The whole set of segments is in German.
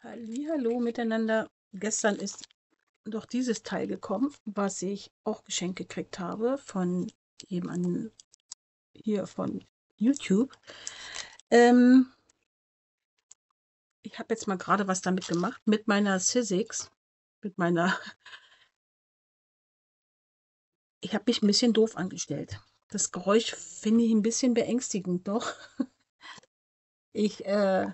Hallihallo miteinander. Gestern ist doch dieses Teil gekommen, was ich auch geschenkt gekriegt habe von jemandem hier von YouTube. Ähm, Ich habe jetzt mal gerade was damit gemacht mit meiner Sizzix, mit meiner. Ich habe mich ein bisschen doof angestellt. Das Geräusch finde ich ein bisschen beängstigend doch. Ich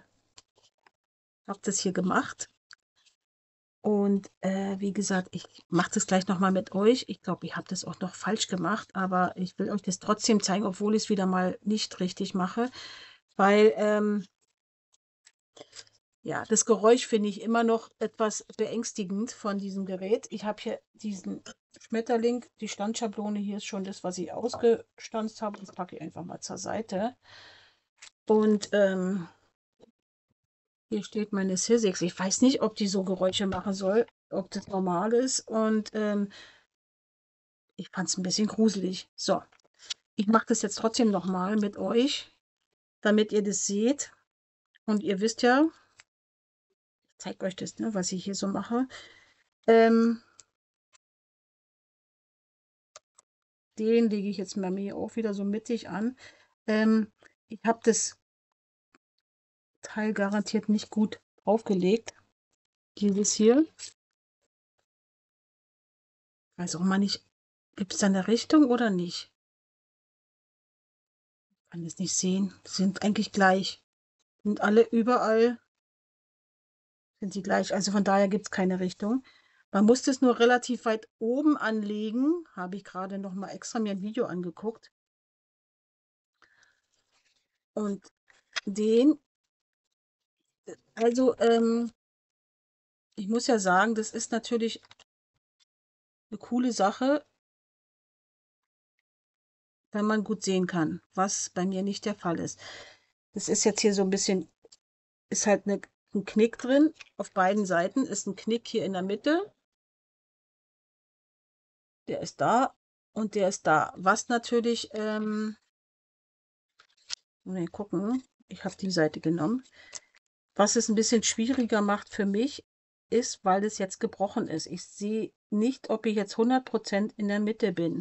habe das hier gemacht. Und wie gesagt, ich mache das gleich nochmal mit euch. Ich glaube, ich habe das auch noch falsch gemacht, aber ich will euch das trotzdem zeigen, obwohl ich es wieder mal nicht richtig mache. Weil, ja, das Geräusch finde ich immer noch etwas beängstigend von diesem Gerät. Ich habe hier diesen Schmetterling, die Standschablone, hier ist schon das, was ich ausgestanzt habe. Das packe ich einfach mal zur Seite. Und hier steht meine Sizzix. Ich weiß nicht, ob die so Geräusche machen soll, ob das normal ist. Und ich fand es ein bisschen gruselig. So, ich mache das jetzt trotzdem nochmal mit euch, damit ihr das seht. Und ihr wisst ja, ich zeige euch das, ne, was ich hier so mache. Ähm, Den lege ich jetzt mal mir auch wieder so mittig an. Ich habe das Teil garantiert nicht gut aufgelegt. Dieses hier. Weiß auch mal nicht, gibt es da eine Richtung oder nicht? Kann es nicht sehen. Die sind eigentlich gleich. Sind alle überall, sind sie gleich. Also von daher gibt es keine Richtung. Man muss das nur relativ weit oben anlegen. Habe ich gerade noch mal extra mir ein Video angeguckt. Und den, also ich muss ja sagen, das ist natürlich eine coole Sache, wenn man gut sehen kann, was bei mir nicht der Fall ist. Das ist jetzt hier so ein bisschen, ist halt ein Knick drin. Auf beiden Seiten ist ein Knick hier in der Mitte. Der ist da und der ist da. Was natürlich, mal gucken, ich habe die Seite genommen. Was es ein bisschen schwieriger macht für mich, ist, weil es jetzt gebrochen ist. Ich sehe nicht, ob ich jetzt 100% in der Mitte bin,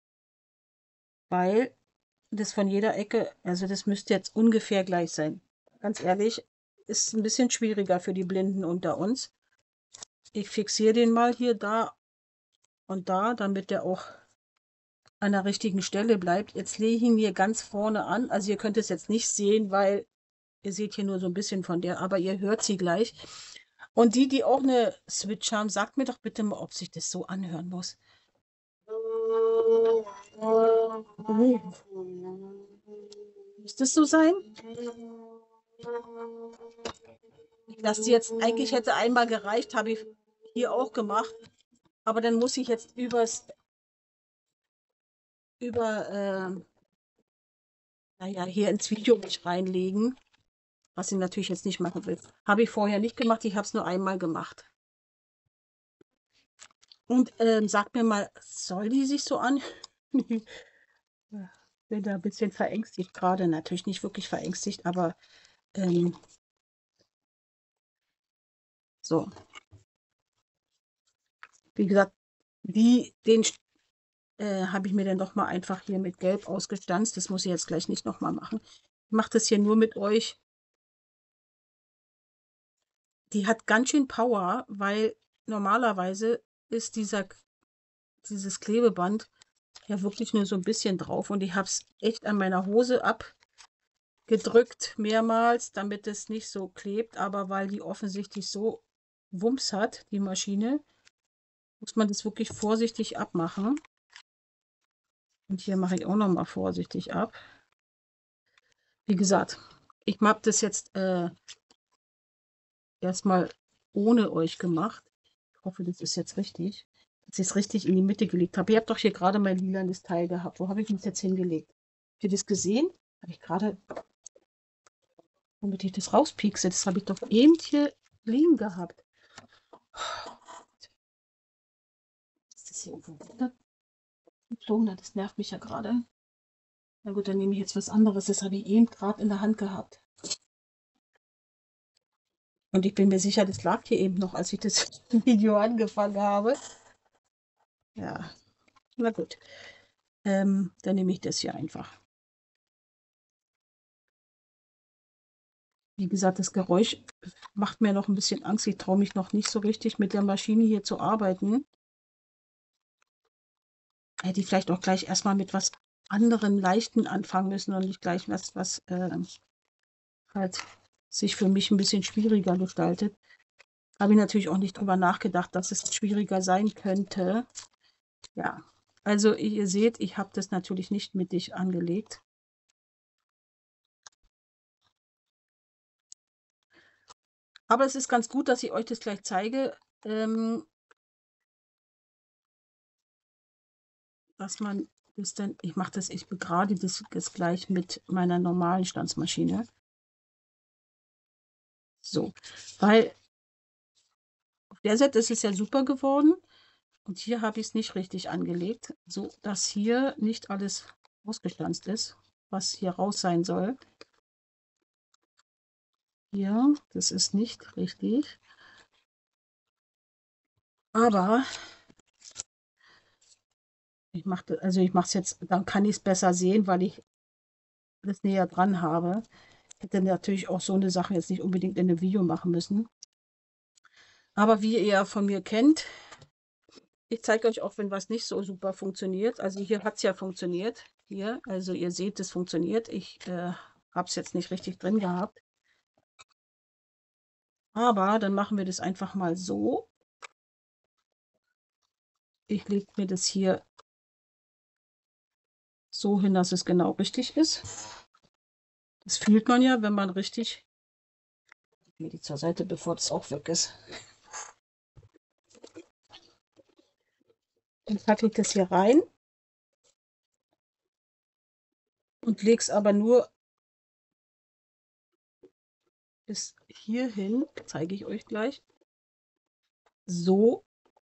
weil das von jeder Ecke, also das müsste jetzt ungefähr gleich sein. Ganz ehrlich, ist ein bisschen schwieriger für die Blinden unter uns. Ich fixiere den mal hier, da und da, damit der auch an der richtigen Stelle bleibt. Jetzt lege ich ihn hier ganz vorne an. Also ihr könnt es jetzt nicht sehen, weil ihr seht hier nur so ein bisschen von der, aber ihr hört sie gleich. Und die, die auch eine Switch haben, sagt mir doch bitte mal, ob sich das so anhören muss. Muss das so sein? Ich lasse die jetzt, eigentlich hätte einmal gereicht, habe ich hier auch gemacht. Aber dann muss ich jetzt naja, hier ins Video mich reinlegen, was ich natürlich jetzt nicht machen will. Habe ich vorher nicht gemacht, ich habe es nur einmal gemacht. Und sag mir mal, soll die sich so an? Ich bin da ein bisschen verängstigt gerade. Natürlich nicht wirklich verängstigt, aber ähm, so. Wie gesagt, den habe ich mir dann doch mal einfach hier mit Gelb ausgestanzt. Das muss ich jetzt gleich nicht noch mal machen. Ich mache das hier nur mit euch. Die hat ganz schön Power, weil normalerweise ist dieses Klebeband ja wirklich nur so ein bisschen drauf und ich habe es echt an meiner Hose abgedrückt mehrmals, damit es nicht so klebt, aber weil die offensichtlich so Wumms hat, die Maschine, muss man das wirklich vorsichtig abmachen. Und hier mache ich auch noch mal vorsichtig ab. Wie gesagt, ich habe das jetzt erstmal ohne euch gemacht. Ich hoffe, das ist jetzt richtig, dass ich es richtig in die Mitte gelegt habe. Ihr habt doch hier gerade mein lilanes Teil gehabt. Wo habe ich das jetzt hingelegt? Habt ihr das gesehen? Habe ich gerade, womit ich das rauspiekse? Das habe ich doch eben hier liegen gehabt. Ist das hier irgendwo runtergeflogen? Das nervt mich ja gerade. Na gut, dann nehme ich jetzt was anderes. Das habe ich eben gerade in der Hand gehabt. Und ich bin mir sicher, das lag hier eben noch, als ich das Video angefangen habe. Ja, na gut. Dann nehme ich das hier einfach. Wie gesagt, das Geräusch macht mir noch ein bisschen Angst. Ich traue mich noch nicht so richtig mit der Maschine hier zu arbeiten. Hätte ich vielleicht auch gleich erstmal mit was anderen Leichten anfangen müssen und nicht gleich was halt sich für mich ein bisschen schwieriger gestaltet. Habe ich natürlich auch nicht drüber nachgedacht, dass es schwieriger sein könnte. Ja, also ihr seht, ich habe das natürlich nicht mittig angelegt. Aber es ist ganz gut, dass ich euch das gleich zeige, dass man das dann, ich mache das, ich begrade das gleich mit meiner normalen Stanzmaschine. So, weil auf der Seite ist es ja super geworden und hier habe ich es nicht richtig angelegt, so dass hier nicht alles ausgestanzt ist, was hier raus sein soll. Hier, das ist nicht richtig. Aber ich mache es jetzt, dann kann ich es besser sehen, weil ich das näher dran habe. Hätte natürlich auch so eine Sache jetzt nicht unbedingt in einem Video machen müssen. Aber wie ihr ja von mir kennt, ich zeige euch auch, wenn was nicht so super funktioniert. Also hier hat es ja funktioniert. Hier, also ihr seht, es funktioniert. Ich habe es jetzt nicht richtig drin gehabt. Aber dann machen wir das einfach mal so. Ich lege mir das hier so hin, dass es genau richtig ist. Das fühlt man ja, wenn man richtig... Ich lege die zur Seite, bevor das auch weg ist. Dann packe ich das hier rein und lege es aber nur bis hierhin, zeige ich euch gleich. So.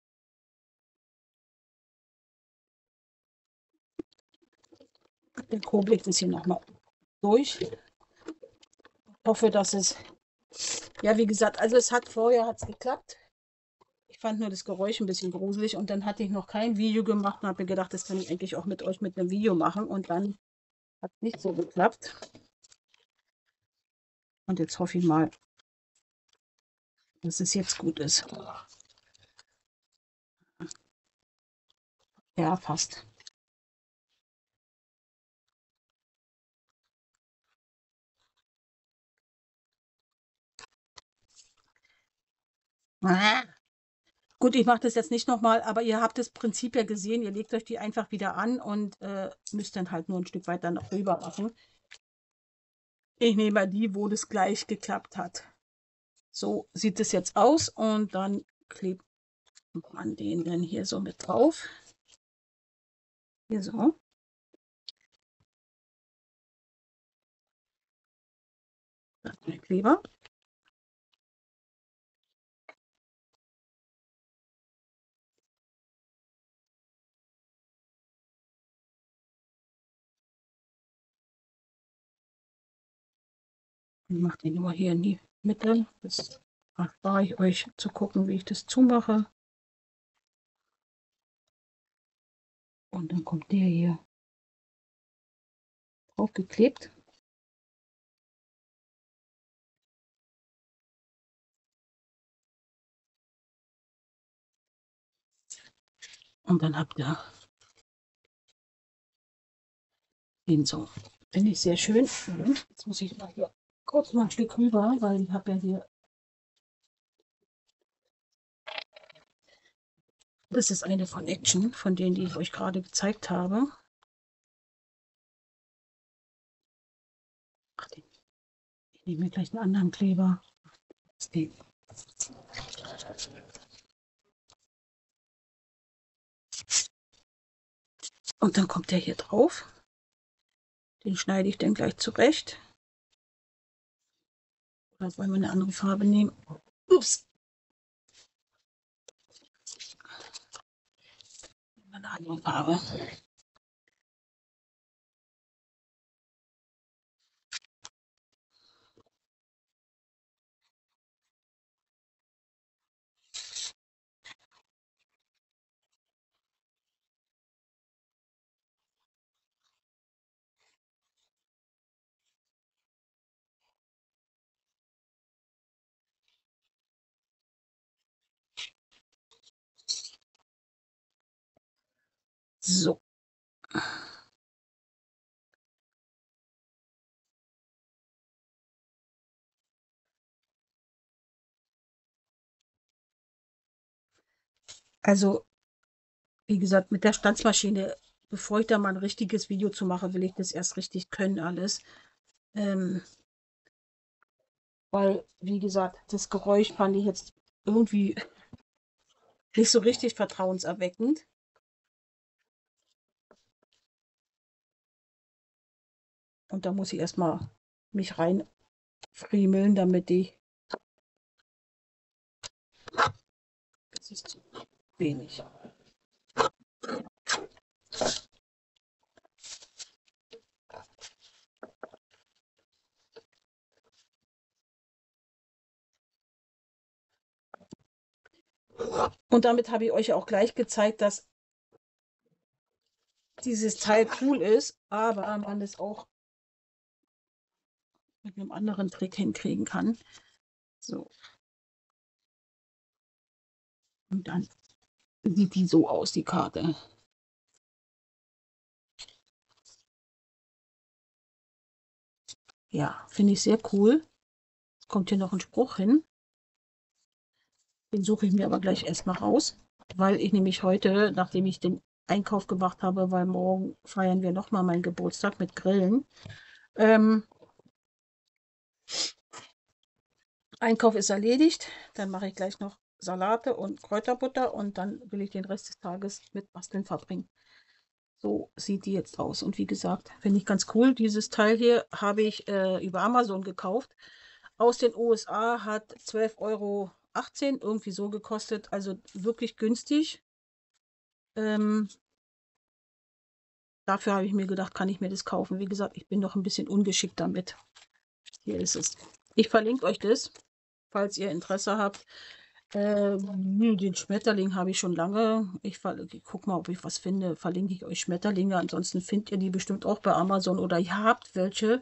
Dann kurbel ich das hier nochmal durch. Ich hoffe, dass es... Ja, wie gesagt, also vorher hat es geklappt. Ich fand nur das Geräusch ein bisschen gruselig und dann hatte ich noch kein Video gemacht und habe mir gedacht, das kann ich eigentlich auch mit euch mit einem Video machen und dann hat es nicht so geklappt. Und jetzt hoffe ich mal, dass es jetzt gut ist. Ja, fast. Ah. Gut, ich mache das jetzt nicht nochmal, aber ihr habt das Prinzip ja gesehen. Ihr legt euch die einfach wieder an und müsst dann halt nur ein Stück weiter noch rüber machen. Ich nehme mal die, wo das gleich geklappt hat. So sieht es jetzt aus und dann klebt man den dann hier so mit drauf. Hier so. Das ist der Kleber. Ich mache den immer hier in die Mitte. Das erspare ich euch zu gucken, wie ich das zumache. Und dann kommt der hier drauf geklebt. Und dann habt ihr den so. Finde ich sehr schön. Und jetzt muss ich mal hier kurz mal ein Stück rüber, weil ich habe ja hier. Das ist eine von Action, von denen, die ich euch gerade gezeigt habe. Ach, ich nehme mir gleich einen anderen Kleber. Und dann kommt der hier drauf. Den schneide ich dann gleich zurecht. Oder wollen wir eine andere Farbe nehmen? Ups. Eine andere Farbe. So. Also, wie gesagt, mit der Stanzmaschine, bevor ich da mal ein richtiges Video zu mache, will ich das erst richtig können alles. Weil, wie gesagt, das Geräusch fand ich jetzt irgendwie nicht so richtig vertrauenserweckend. Und da muss ich erstmal mich reinfriemeln, damit die. Das ist zu wenig. Und damit habe ich euch auch gleich gezeigt, dass dieses Teil cool ist, aber man es auch mit einem anderen Trick hinkriegen kann. So. Und dann sieht die so aus, die Karte. Ja, finde ich sehr cool. Es kommt hier noch ein Spruch hin. Den suche ich mir aber gleich erstmal raus, weil ich nämlich heute, nachdem ich den Einkauf gemacht habe, weil morgen feiern wir nochmal meinen Geburtstag mit Grillen. Einkauf ist erledigt. Dann mache ich gleich noch Salate und Kräuterbutter und dann will ich den Rest des Tages mit Basteln verbringen. So sieht die jetzt aus. Und wie gesagt, finde ich ganz cool. Dieses Teil hier habe ich über Amazon gekauft. Aus den USA hat 12,18 € irgendwie so gekostet. Also wirklich günstig. Dafür habe ich mir gedacht, kann ich mir das kaufen. Wie gesagt, ich bin noch ein bisschen ungeschickt damit. Hier ist es. Ich verlinke euch das, falls ihr Interesse habt. Den Schmetterling habe ich schon lange. Ich gucke mal, ob ich was finde. Verlinke ich euch Schmetterlinge. Ansonsten findet ihr die bestimmt auch bei Amazon oder ihr habt welche.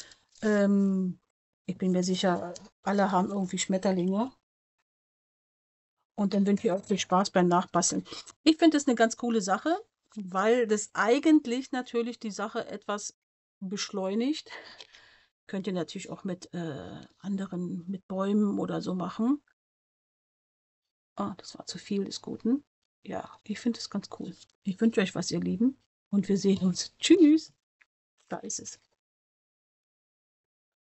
Ich bin mir sicher, alle haben irgendwie Schmetterlinge. Und dann wünsche ich euch viel Spaß beim Nachbasteln. Ich finde es eine ganz coole Sache, weil das eigentlich natürlich die Sache etwas beschleunigt. Könnt ihr natürlich auch mit anderen, mit Bäumen oder so machen. Ah, das war zu viel des Guten. Ja, ich finde es ganz cool. Ich wünsche euch was, ihr Lieben. Und wir sehen uns. Tschüss. Da ist es.